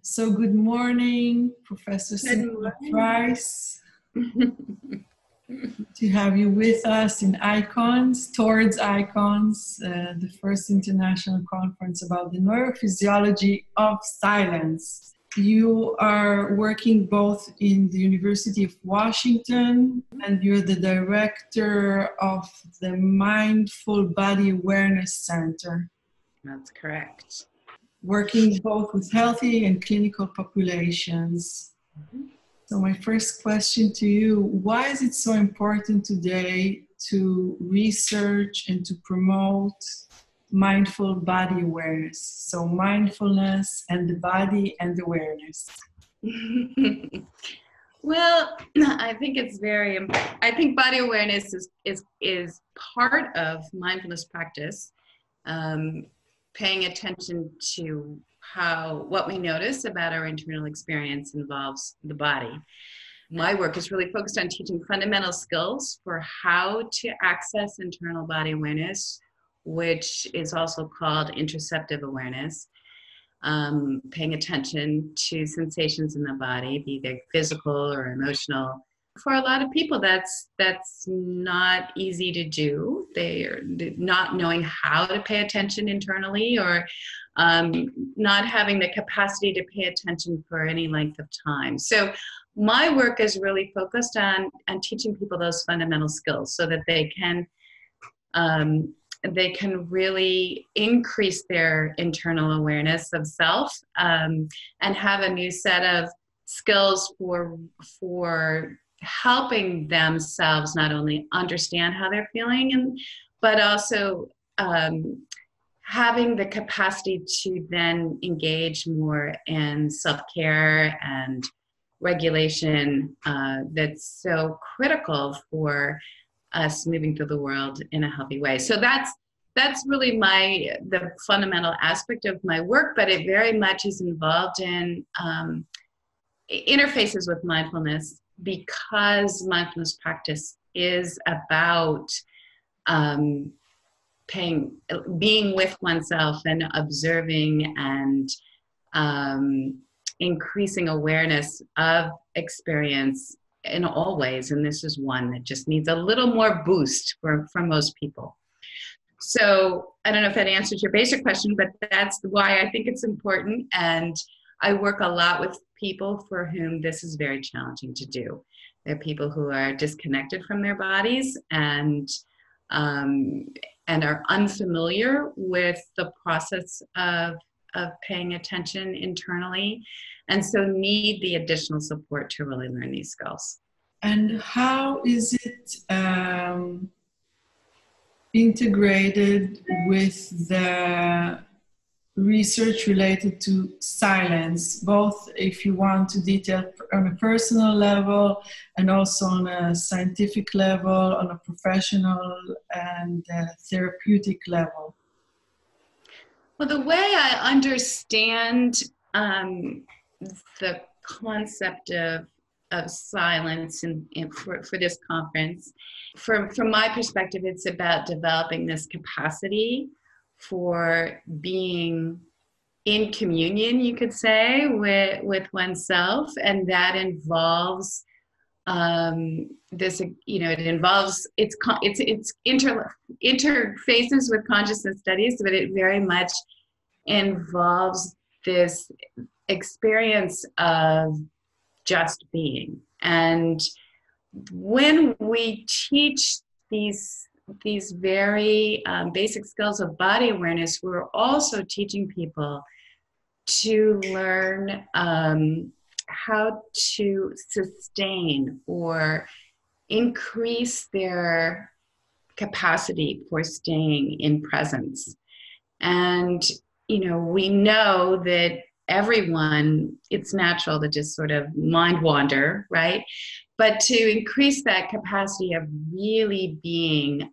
So good morning, Professor Cynthia Price. To have you with us in ICONS, Towards ICONS, the first international conference about the neurophysiology of silence. You are working both in the University of Washington, and you're the director of the Mindful Body Awareness Center. That's correct. Working both with healthy and clinical populations. So my first question to you, why is it so important today to research and to promote mindful body awareness? So mindfulness and the body and awareness. Well, I think it's I think body awareness is part of mindfulness practice. Paying attention to what we notice about our internal experience involves the body. My work is really focused on teaching fundamental skills for how to access internal body awareness, which is also called interoceptive awareness. Paying attention to sensations in the body, be they physical or emotional. For a lot of people, that's not easy to do. They are not knowing how to pay attention internally, or not having the capacity to pay attention for any length of time. So my work is really focused on teaching people those fundamental skills so that they can really increase their internal awareness of self, and have a new set of skills for helping themselves not only understand how they're feeling, but also having the capacity to then engage more in self-care and regulation, that's so critical for us moving through the world in a healthy way. So that's really the fundamental aspect of my work, but it very much is involved in interfaces with mindfulness, because mindfulness practice is about being with oneself and observing and increasing awareness of experience in all ways. And this is one that just needs a little more boost for most people. So I don't know if that answers your basic question, but that's why I think it's important. And I work a lot with people for whom this is very challenging to do. They're people who are disconnected from their bodies and are unfamiliar with the process of paying attention internally, and so need the additional support to really learn these skills. And how is it integrated with the research related to silence, both if you want to detail on a personal level and also on a scientific level, on a professional and therapeutic level? Well, the way I understand the concept of silence for this conference, from my perspective, it's about developing this capacity for being in communion, you could say, with oneself, and that involves it involves it's interfaces with consciousness studies, but it very much involves this experience of just being. And when we teach these very basic skills of body awareness, we're also teaching people to learn how to sustain or increase their capacity for staying in presence. And, we know that it's natural to just sort of mind wander, right? But to increase that capacity of really being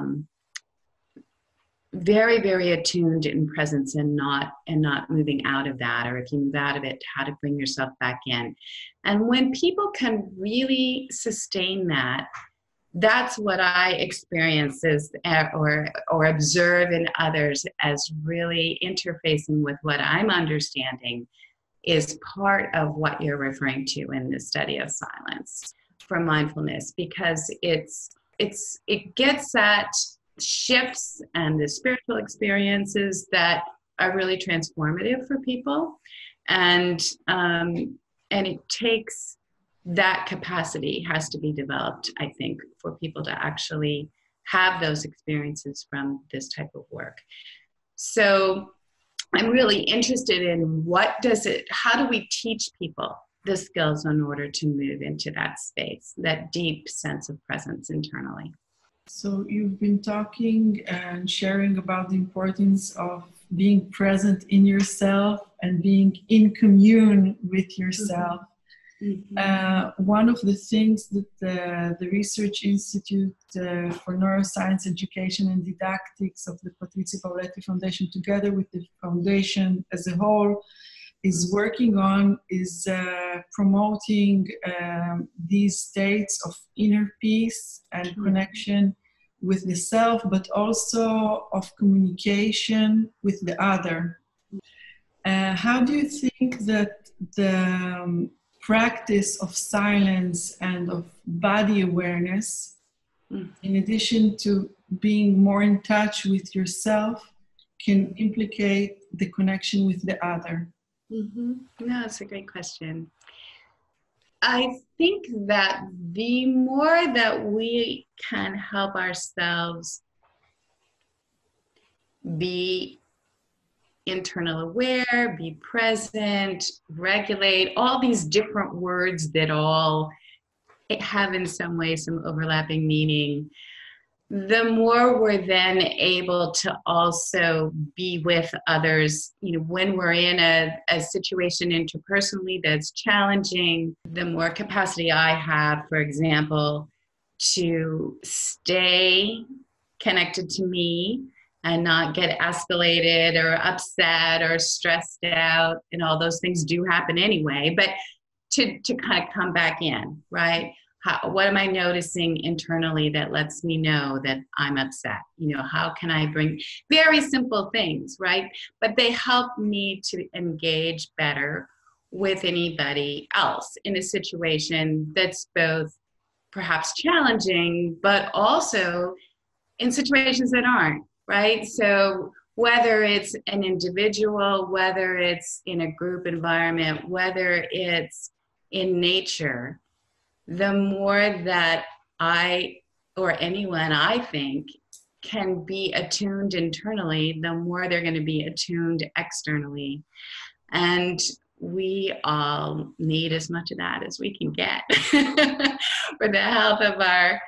very, very attuned in presence and not moving out of that, or if you move out of it, how to bring yourself back in. And when people can really sustain that, that's what I experience or observe in others as really interfacing with what I'm understanding is part of what you're referring to in the study of silence for mindfulness, because it gets at shifts and the spiritual experiences that are really transformative for people, and it takes that capacity has to be developed, I think, for people to actually have those experiences from this type of work. So I'm really interested in how do we teach people the skills in order to move into that space, that deep sense of presence internally. So you've been talking and sharing about the importance of being present in yourself and being in commune with yourself. Mm-hmm. One of the things that the Research Institute for Neuroscience Education and Didactics of the Patrizia Paoletti Foundation, together with the foundation as a whole, is working on is promoting these states of inner peace and connection with the self, but also of communication with the other. How do you think that the practice of silence and of body awareness, in addition to being more in touch with yourself, can implicate the connection with the other? Mm-hmm. No, that's a great question. I think that the more that we can help ourselves be internal aware, be present, regulate, all these different words that all have in some way some overlapping meaning, the more we're then able to also be with others. When we're in a situation interpersonally that's challenging, the more capacity I have, for example, to stay connected to me and not get escalated or upset or stressed out, and all those things do happen anyway, but to kind of come back in, right? What am I noticing internally that lets me know that I'm upset? How can I bring very simple things, right? But they help me to engage better with anybody else in a situation that's both perhaps challenging, but also in situations that aren't, right? So whether it's an individual, whether it's in a group environment, whether it's in nature, the more that I, or anyone I think, can be attuned internally, the more they're going to be attuned externally. And we all need as much of that as we can get for the health of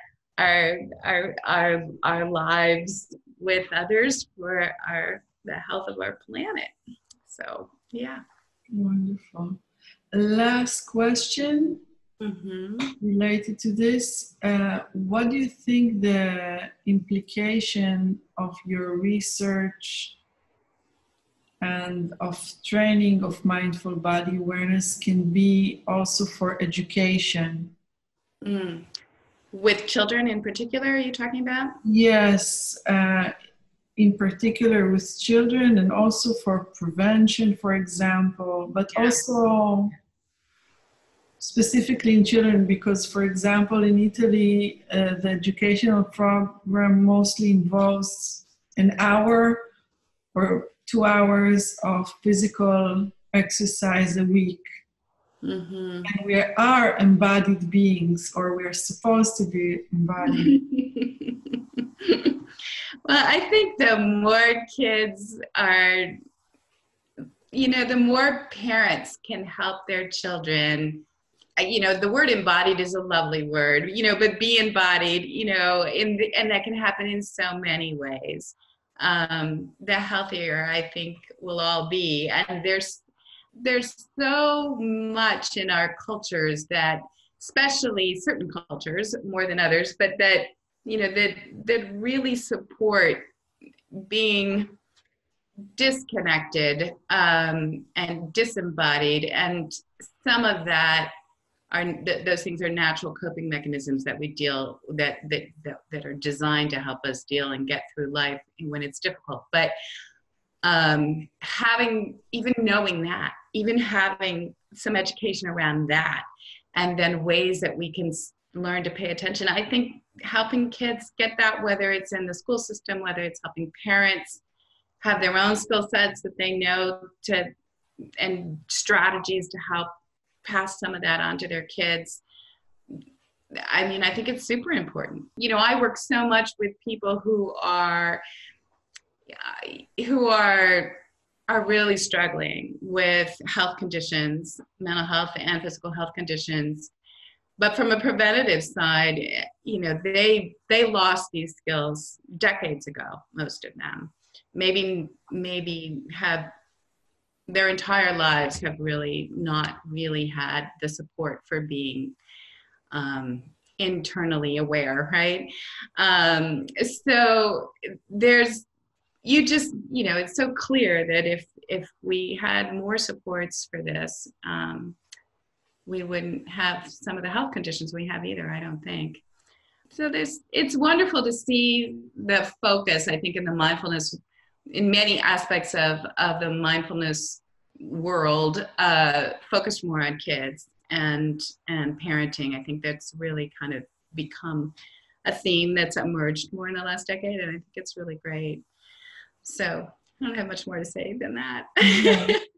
our lives with others, for the health of our planet. So, yeah. Wonderful. Last question. Related to this, what do you think the implication of your research and of training of mindful body awareness can be also for education? With children in particular, are you talking about? Yes, in particular with children, and also for prevention, for example, but also specifically in children, because, for example, in Italy, the educational program mostly involves an hour or 2 hours of physical exercise a week. And we are embodied beings, or we're supposed to be embodied. Well, I think the more kids are, the more parents can help their children. The word embodied is a lovely word, but be embodied, and that can happen in so many ways. The healthier I think we'll all be. And there's so much in our cultures that, especially certain cultures more than others, but that, that really support being disconnected and disembodied. And some of that those things are natural coping mechanisms that we that are designed to help us deal and get through life when it's difficult. But even knowing that, even having some education around that, and then ways that we can learn to pay attention. I think helping kids get that, whether it's in the school system, whether it's helping parents have their own skill sets that they know to, and strategies to help pass some of that on to their kids. I mean, I think it's super important. You know, I work so much with people who are really struggling with health conditions, mental health and physical health conditions. But from a preventative side, you know, they lost these skills decades ago, most of them. Maybe have their entire lives have really not really had the support for being internally aware, right? So there's, you just, you know, it's so clear that if we had more supports for this, we wouldn't have some of the health conditions we have either, I don't think. So it's wonderful to see the focus, I think, in the mindfulness, in many aspects of the mindfulness world, focused more on kids and parenting. I think that's really kind of become a theme that's emerged more in the last decade, and I think it's really great. So I don't have much more to say than that.